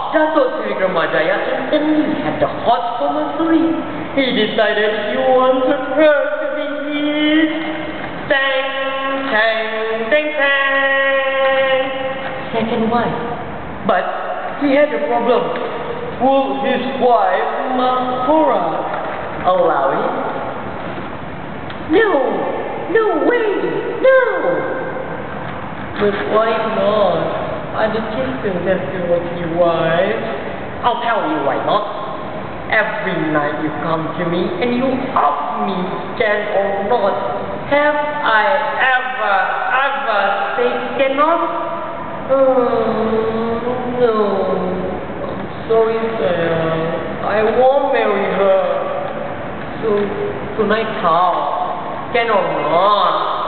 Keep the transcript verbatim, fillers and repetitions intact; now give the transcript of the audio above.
Dato' Sri Ramajaya instantly had the hot for Mahsuri. He decided he wanted her to be his. Tang, tang, tang, tang. Second wife. But he had a problem. Will his wife, Mahsuri, allow it? No, no way, no. But why not? Other chieftains have to watch your wife. I'll tell you why not. Every night you come to me and you ask me, can or not. Have I ever, ever said cannot? Oh, no. I'm sorry, Sam. I won't marry her. So, tonight how? Can or not?